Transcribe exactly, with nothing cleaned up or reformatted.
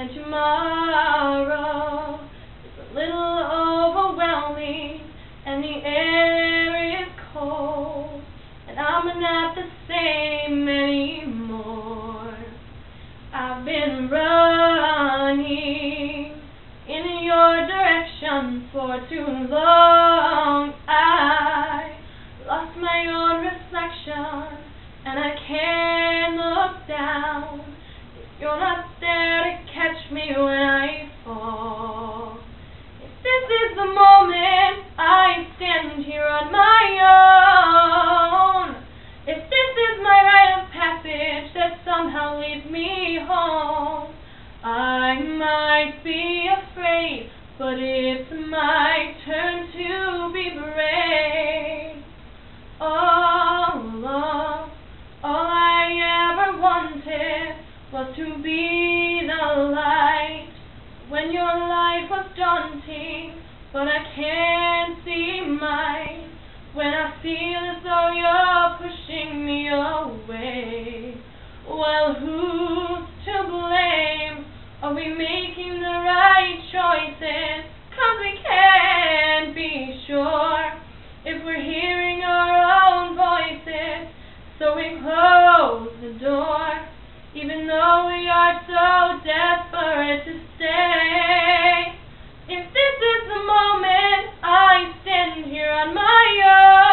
and tomorrow is a little overwhelming, and the air is cold, and I'm not the same anymore. I've been running in your direction for too long. I lost my own reflection, and I can't look down if you're not there to catch me when I fall. If this is the moment I stand here on my own, if this is my rite of passage that somehow leads me home, I might be afraid, but it's my turn to be brave. All along, all I ever wanted was to be the light when your life was daunting, but I can't see mine when I feel as though you're pushing me away. Well, who's to blame? Are we making the right choices? 'Cause we can't be sure if we're hearing our own voices, so we close the door, even though we are so desperate to stay. If this is the moment I stand here on my own,